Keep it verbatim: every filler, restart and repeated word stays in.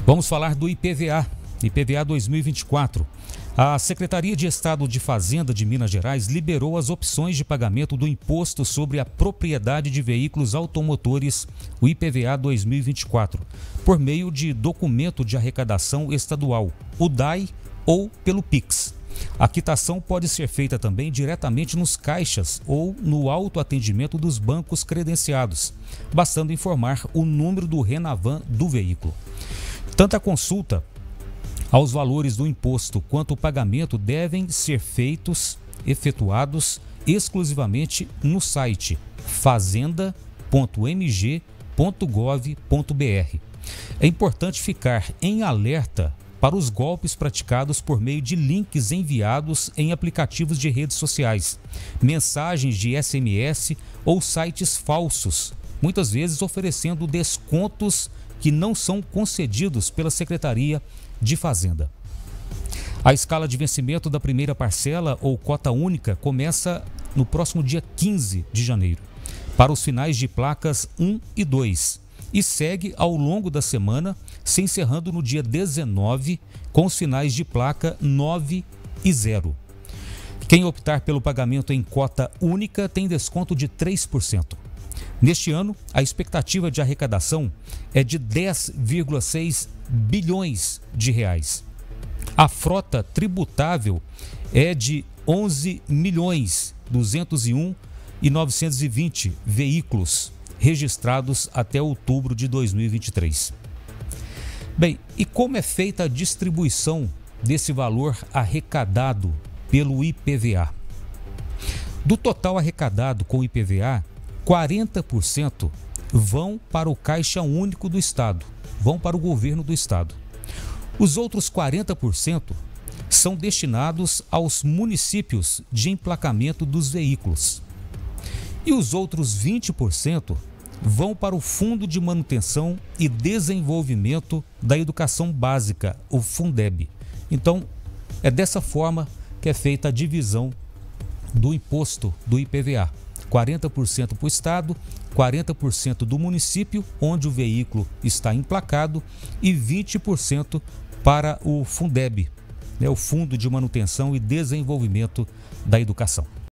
Vamos falar do I P V A, I P V A dois mil e vinte e quatro. A Secretaria de Estado de Fazenda de Minas Gerais liberou as opções de pagamento do Imposto sobre a Propriedade de Veículos Automotores, o I P V A dois mil e vinte e quatro, por meio de documento de arrecadação estadual, o D A I, ou pelo Pix. A quitação pode ser feita também diretamente nos caixas ou no autoatendimento dos bancos credenciados, bastando informar o número do Renavan do veículo. Tanto a consulta aos valores do imposto quanto o pagamento devem ser feitos, efetuados exclusivamente no site fazenda ponto m g ponto gov ponto b r. É importante ficar em alerta para os golpes praticados por meio de links enviados em aplicativos de redes sociais, mensagens de S M S ou sites falsos, muitas vezes oferecendo descontos que não são concedidos pela Secretaria de Fazenda. A escala de vencimento da primeira parcela ou cota única começa no próximo dia quinze de janeiro, para os finais de placas um e dois, e segue ao longo da semana, se encerrando no dia dezenove, com os finais de placa nove e zero. Quem optar pelo pagamento em cota única tem desconto de três por cento. Neste ano, a expectativa de arrecadação é de dez vírgula seis bilhões de reais. A frota tributável é de onze milhões duzentos e um mil e novecentos e vinte veículos registrados até outubro de dois mil e vinte e três. Bem, e como é feita a distribuição desse valor arrecadado pelo I P V A? Do total arrecadado com o I P V A, quarenta por cento vão para o Caixa Único do Estado, vão para o governo do Estado. Os outros quarenta por cento são destinados aos municípios de emplacamento dos veículos. E os outros vinte por cento vão para o Fundo de Manutenção e Desenvolvimento da Educação Básica, o Fundeb. Então, é dessa forma que é feita a divisão do imposto do I P V A. quarenta por cento para o Estado, quarenta por cento do município onde o veículo está emplacado e vinte por cento para o Fundeb, né, o Fundo de Manutenção e Desenvolvimento da Educação.